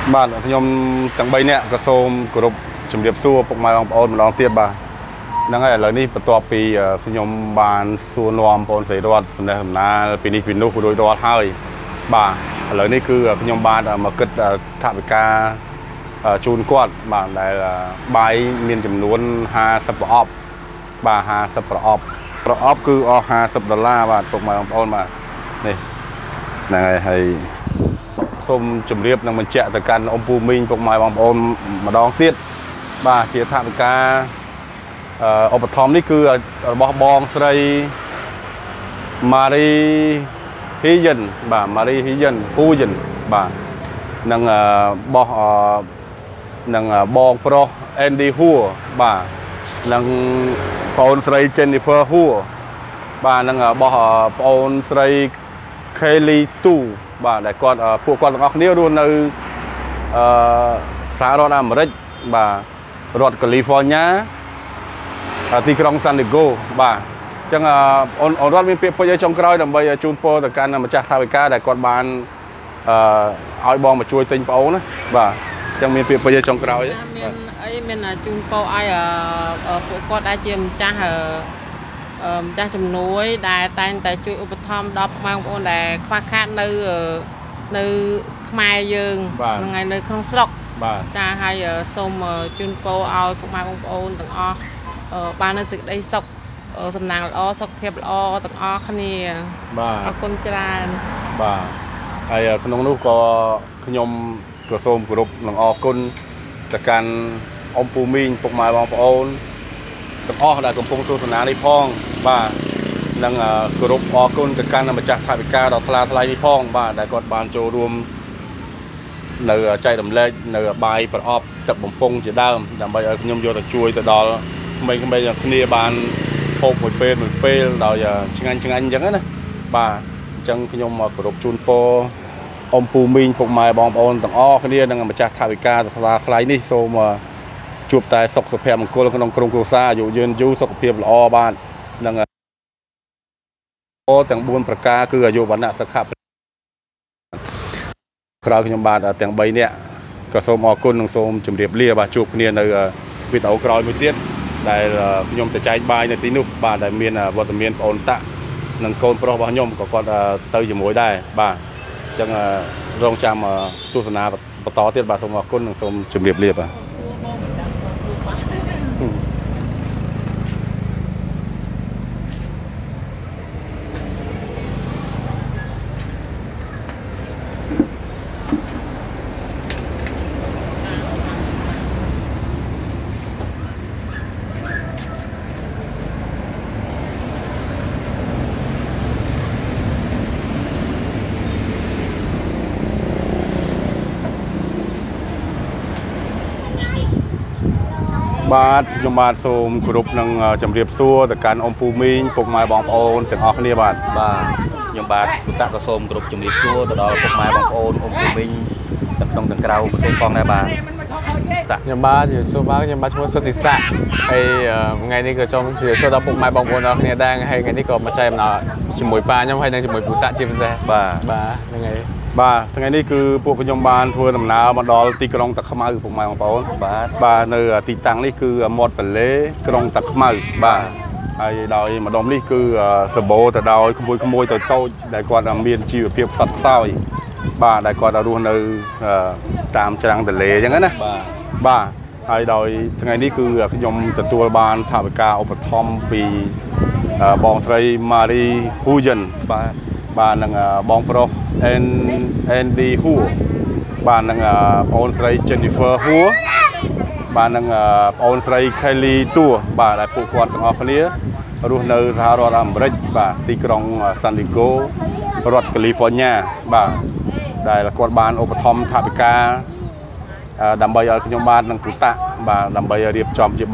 បាទខ្ញុំទាំង3នាក់ក៏សូមគោរពជំរាបសួរពុកម៉ែបងប្អូនម្ដងទៀតបាទហ្នឹងហើយឥឡូវនេះបន្ទាប់ពីខ្ញុំបានសួរនាំបងប្អូនស្រីរតសំណេះសំណាលពីនេះពីនោះរួចរាល់ហើយបាទឥឡូវនេះគឺខ្ញុំបានមកគិតថវិកាជូនគាត់បាទដែលបាយមានចំនួន50ប្រអប់បាទ50ប្រអប់គឺអស់$50បាទពុកម៉ែបងប្អូនបាទនេះហ្នឹងហើយសូមជម្រាបនិងបញ្ជាក់ទៅកាន់អ៊ំពូមីងពុកម៉ែបងប្អូនម្ដងទៀតបាទជាថវិកាឧបត្ថម្ភនេះគឺរបស់បងស្រីម៉ារីហ៊ីយ៉ិនបាទម៉ារីហ៊ីយ៉ិនហ៊ូយ៉ិនបាទនិងបងប្រុសអេនឌីហ៊ូបាទនិងបងអូនស្រី Jennifer ហ៊ូបាទនិងរបស់បងអូនស្រី Kelly ទូបាទដែលពួកគាត់ទាំងអស់គ្នារស់នៅសហរដ្ឋអាមេរិកបាទរដ្ឋកាលីហ្វ័រញ៉ាទីក្រុង San Diego បាទអញ្ចឹងអូនរដ្ឋមានពាក្យពេចន៍ឲ្យចុងក្រោយដើម្បីជូនពរទៅកាន់ម្ចាស់ថវិកាដែលគាត់បានឲ្យបងមកជួយទិញប្អូនណាបាទអញ្ចឹងមានពាក្យពេចន៍ឲ្យចុងក្រោយមានជូនពរឲ្យពួកគាត់ដែលជាម្ចាស់ជំនួយដែលតែងតែជួយឧបត្ថម្ភដល់បងប្អូនដែលខ្វះខាតនៅខ្មែរយើងថ្ងៃនៅក្នុងស្រុកចាហើយសូមជូនពរឲ្យពុកម៉ែបងប្អូនទាំងអស់បាននៅសេចក្តីសុខសំណាងល្អសុខភាពល្អទាំងអស់គ្នាបាទអរគុណច្រើនបាទហើយក្នុងនោះក៏ខ្ញុំក៏សូមគោរពនិងអរគុណទៅកាន់អ៊ំពូមីងពុកម៉ែបងប្អូនទាំងអស់ដែលកំពុងទស្សនានេះផងបាទនិងគោរពអរគុណទៅកាន់ម្ចាស់ថវិកាដ៏ថ្លាថ្លៃនេះផងបាទដែលគាត់បានចូលរួមនៅចែករំលែកនៅបាយប្រអប់ទឹកបំពង់ជាដើមដើម្បីឲ្យខ្ញុំយកទៅជួយទៅដល់ក្មេងៗគ្នាបានហូបមួយពេលដោយឆ្ងាញ់អញ្ចឹងណាបាទអញ្ចឹងខ្ញុំគោរពជូនពរអ៊ំពូមីងពុកម៉ែបងប្អូនទាំងអស់គ្នានិងម្ចាស់ថវិកាថ្លាថ្លៃនេះសូមជួបតែសុខសុភមង្គលក្នុងក្រុមគ្រួសារអាយុយឺនយូរសុខភាពល្អបាទនិងទាំង4ប្រការគឺអាយុវណ្ណៈសុខៈក្រោយខ្ញុំបាទទាំង3នាក់ក៏សូមអរគុណនិងសូមជម្រាបលាបាទជួបគ្នានៅវីដេអូក្រោយមួយទៀតដែលខ្ញុំទៅចែកបាយនៅទីនោះបាទដែលមានវត្តមានបងអូនតាក់និងកូនប្រុសរបស់ខ្ញុំក៏គាត់ទៅជាមួយដែរបាទអញ្ចឹងរងចាំទស្សនាបន្តទៀតបាទសូមអរគុណនិងសូមជម្រាបលាបាទបាទខ្ញុំបាទសូមគោរពនិងជម្រាបសួរទៅកាន់អ៊ំពូមីងពុកម៉ែបងប្អូនទាំងអស់គ្នាបាទខ្ញុំបាទពុតក៏សូមគោរពជម្រាបសួរទៅដល់ពុកម៉ែបងប្អូនអ៊ំពូមីងទាំងក្នុងទាំងក្រៅប្រទេសផងដែរបាទខ្ញុំបាទជម្រាបសួរបាទខ្ញុំបាទឈ្មោះសុទ្ធិស័កហើយថ្ងៃនេះក៏ចង់ជម្រាបសួរដល់ពុកម៉ែបងប្អូនទាំងគ្នាដែរហើយថ្ងៃនេះក៏មកចែកអំណោយជាមួយប៉ាខ្ញុំហើយនិងជាមួយពូតាជាពិសេសបាទហ្នឹងហើយបាទថ្ងៃនេះគឺពួកខ្ញុំបានធ្វើដំណើរមកដល់ទីក្រុងតាខ្មៅពុកម៉ែបងប្អូនបាទនៅទីតាំងនេះគឺមាត់ទន្លេក្រុងតាខ្មៅបាទហើយដោយម្ដុំនេះគឺសម្បូរទៅដោយក្មួយតូចដែលគាត់មានជីវភាពខ្សត់ខ្សោយបាទដែលគាត់រស់នៅតាមច្រាំងទន្លេអញ្ចឹងណាបាទហើយដោយថ្ងៃនេះគឺខ្ញុំទទួលបានថវិកាឧបត្ថម្ភពីបងស្រី Marie Huyen បាទនិងបងប្រុស Andy Hu បាទនិងបងអូនស្រី Jennifer Hu បាទនិងបងអូនស្រី Kelly ទូបាទដែលពួកគាត់ទាំងអស់គ្នារស់នៅសហរដ្ឋអាមេរិកបាទទីក្រុង San Diego រដ្ឋកាលីហ្វ័រញ៉ាបាទដែលគាត់បានឧបត្ថម្ភថវិកាដើម្បីឲ្យខ្ញុំបាទនឹងពូតាបាទដើម្បីរៀបចំជា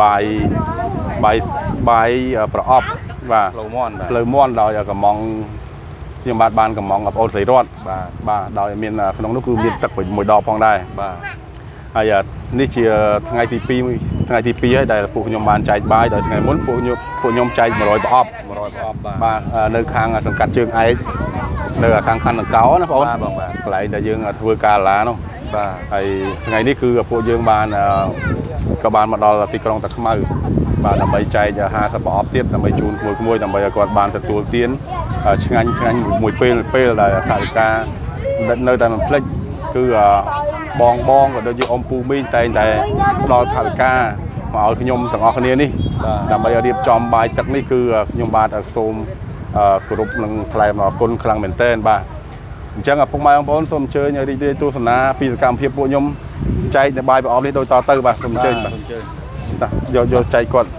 បាយប្រអប់បាទផ្លូវមាន់ដោយកំងខ្ញុំបាទបានកំងបងប្អូនស្រីរតបាទដោយមានក្នុងនោះគឺមានទឹកមួយដបផងដែរបាទហើយនេះជាថ្ងៃទី2ហើយដែលពួកខ្ញុំបានចែកបាយដោយថ្ងៃមុនពួកខ្ញុំចែក100ប្រអប់បាទនៅខាងសង្កាត់ជើងឯកនៅខាងខណ្ឌដង្កោណាបងប្អូនបាទកន្លែងដែលយើងធ្វើការឡានោះហើយថ្ងៃនេះគឺពួកយើងបានក៏បានមកដល់ទីក្រុងតាខ្មៅបាទដើម្បីចែក50ប្រអប់ទៀតដើម្បីជូនគួយដើម្បីឲ្យគាត់បានទទួលទានឆ្ងាញ់មួយពេលដែលថាវិការនៅតែមិនភ្លេចគឺបងក៏ដូចជាអ៊ំពូមីងតែងតែផ្ដល់ថាវិការមកឲ្យខ្ញុំទាំងអស់គ្នានេះដើម្បីរៀបចំបាយទឹកនេះគឺខ្ញុំបាទសូមគោរពនឹងថ្លែងអរគុណខ្លាំងមែនទែនបាទអញ្ចឹងពុកម៉ែបងប្អូនសូមអញ្ជើញរីករាយទស្សនាពីសកម្មភាពពួកខ្ញុំចែកនៅបាយប្រអប់នេះដូចតទៅបាទសូមអញ្ជើញបាទយកចែកគាត់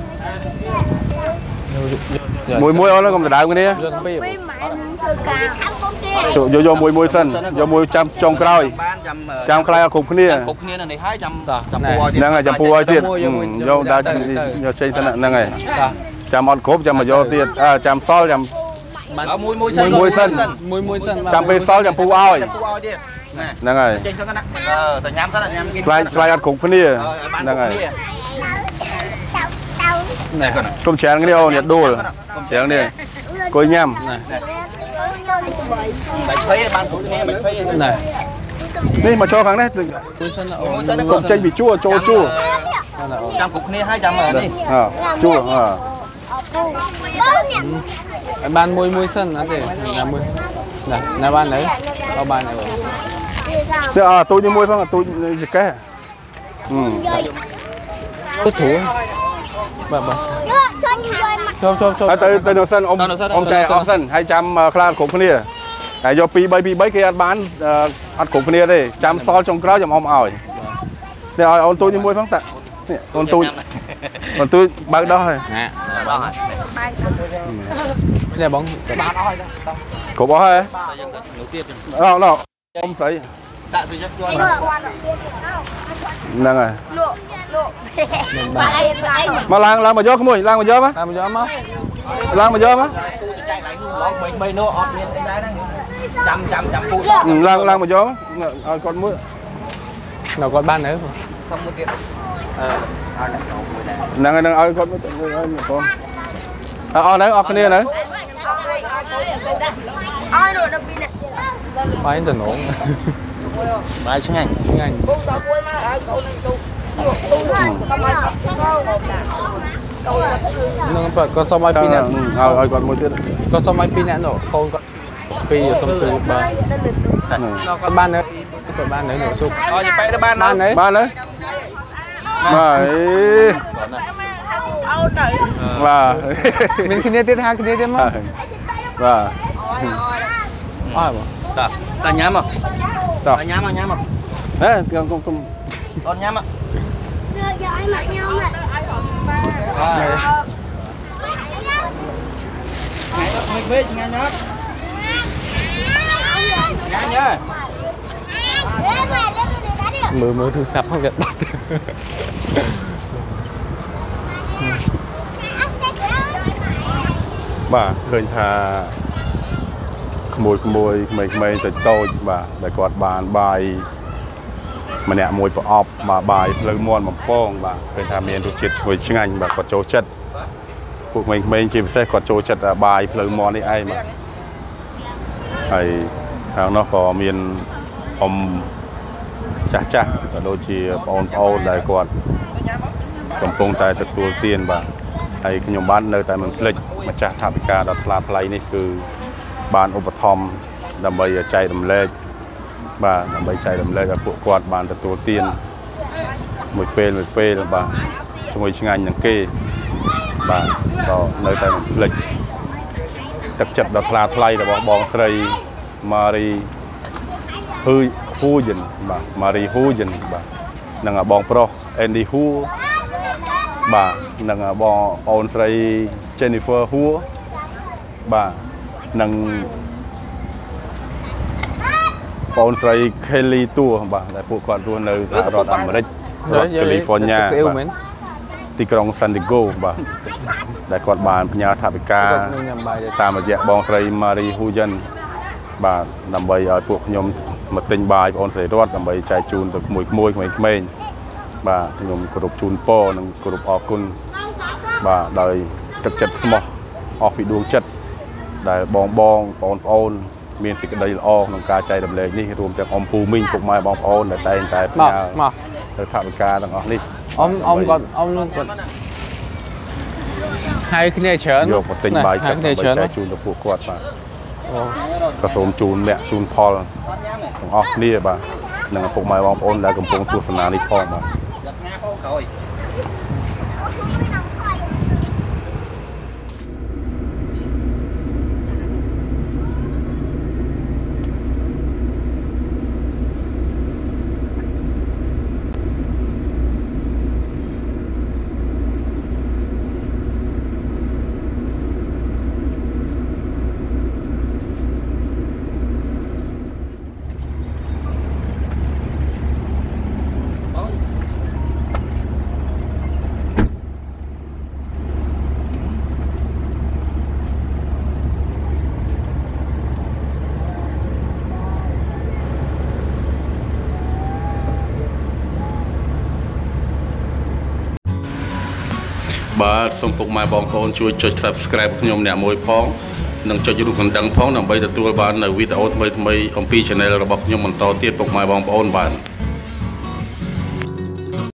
មួយអូនខ្ញុំដៅគ្នាយកមួយសិនយកមួយចាំចុងក្រោយចាំខ្លះគ្រប់គ្នានៅនេះហើយចាំហ្នឹងហើយចាំពូឲ្យទៀតយកដើរយកចេញទៅហ្នឹងហើយចាំអត់គ្រប់ចាំមកយកទៀតចាំសល់ចាំមួយសិនចាំពេលសល់ចាំពូឲ្យហ្នឹងហើយចេញទៅណាទៅញ៉ាំទៅញ៉ាំกินខ្លាយអត់គ្រប់គ្នាហ្នឹងហើយគុំច្រើនគ្នាអូននេះដួលច្រើននេះគួយញ៉ាំមិនភ័យបានគ្រប់គ្នាមិនភ័យណានេះមកចូលខាងនេះគុំចេញពីជួចូលជួចាំគ្រប់គ្នាហើយចាំនេះជួបានមួយសិនអត់ទេញ៉ាំមួយណាបាននៅអត់បាននៅទៅទូចមួយផងទូចចកេះទូធូបាទចូលទៅនៅសិនអ៊ំចែកអស់សិនហើយចាំខ្លាគ្រប់គ្នាហើយយក2 3គេអត់បានអត់គ្រប់គ្នាទេចាំសល់ចុងក្រោយចាំអ៊ំឲ្យនេះឲ្យអូនទូចមួយផងតានេះអូនទូចបើកដោះហើយណាបងហើយនេះបងបានអស់ហើយគ្រប់អស់ហើយអត់អ៊ំស្អីដាក់ទៅយកជួយហ្នឹងហើយមកឡើងមកយកក្មួយឡើងមកយកមកឡើងមកយកមក 3នោះអត់មានអីដែរចាំពូឡើងមកយកឲ្យគាត់មួយនៅគាត់បាននៅសុំមួយទៀតហ្នឹងហើយនឹងឲ្យគាត់មួយឲ្យបងអស់នៅអស់គ្នានៅឲ្យនោះដល់ពីនេះបាយចំនួនបាយឆ្ងាញ់បងដល់មួយមកឲ្យកូននឹងទូនឹងបើក៏សុំឲ្យ2នាក់ឲ្យគាត់មួយទៀតក៏សុំឲ្យ2នាក់នោះកូនគាត់2សុំទូបាទគាត់បាននៅគាត់បាននៅសុខឲ្យទៅទៅបាននៅបាទបាទមានគ្នាទៀតហាគ្នាទៀតមកបាទអស់បងតាញ៉ាំមកតាញ៉ាំមកហេគុំអត់ញ៉ាំមកយកឲ្យមកញ៉ាំមិនពេកញ៉ាំញ៉ាំមើលទូរស័ព្ទហ្នឹងវាបាត់បាទឃើញថាក្មួយក្មេងតូចបាទដែលគាត់បានបាយម្នាក់មួយប្រអប់មកបាយផ្លូវមន់បំពងបាទឃើញថាមានរសជាតិឈ្ងុយឆ្ងាញ់បាទគាត់ចូលចិត្តពួកក្មេងជាពិសេសគាត់ចូលចិត្តបាយផ្លូវមន់នេះឯងបាទហើយខាងនោះក៏មានអ៊ំចាស់ក៏ដូចជាបងប្អូនដែលគាត់កំពុងតែទទួលទានបាទហើយខ្ញុំបាននៅតែមិនភ្លេចម្ចាស់ថវិកាដ៏ថ្លាថ្លៃនេះគឺបានឧបត្ថម្ភដើម្បីចែករំលែកបាទដើម្បីចែករំលែកឲ្យពួកគាត់បានទទួលទានមួយពេលបាទជាមួយឆ្ងាញ់នឹងគេបាទក៏នៅតែមិនភ្លេចទឹកចិត្តដ៏ថ្លាថ្លៃរបស់បងស្រីម៉ារីហ៊ូយិនបាទម៉ារីហ៊ូយិនបាទនិងបងប្រុសអេនឌីហ៊ូបាទនិងបងអូនស្រី Jennifer ហ៊ូបាទនិងបងស្រី Kelly តួបាទដែលពួកគាត់រស់នៅសហរដ្ឋអាមេរិករដ្ឋ California ទីក្រុង San Diego បាទដែលគាត់បានផ្ញើថវិកាតាមរយៈបងស្រី Marie Huyen បាទដើម្បីឲ្យពួកខ្ញុំមកទិញបាយបងស្រីរដ្ឋដើម្បីចែកជូនទៅក្មួយក្មេងបាទខ្ញុំគោរពជូនពរនិងគោរពអរគុណបាទដោយទឹកចិត្តស្មោះអស់ពីដួងចិត្តដែលបងប្អូនមានសេចក្តីល្អក្នុងការចែករំលែកនេះរួមទាំងអមពូមីងពុកម៉ែបងប្អូនដែលតែងតែផ្ញើទៅថវិកាទាំងអស់នេះអមគាត់ហើយគ្នាច្រើនយកមកទិញបាយចាក់ទៅជូនទៅពួកគាត់បាទក៏សូមជូនអ្នកជូនផលទាំងអស់គ្នាបាទនិងពុកម៉ែបងប្អូនដែលកំពុងទស្សនានេះផងបាទបាទសូមពុកម៉ែបងប្អូនជួយចុច Subscribe ខ្ញុំអ្នកមួយផងនិងចុចរូបកណ្ដឹងផងដើម្បីទទួលបាននៅវីដេអូថ្មីៗអំពី Channel របស់ខ្ញុំបន្តទៀតពុកម៉ែបងប្អូនបាទ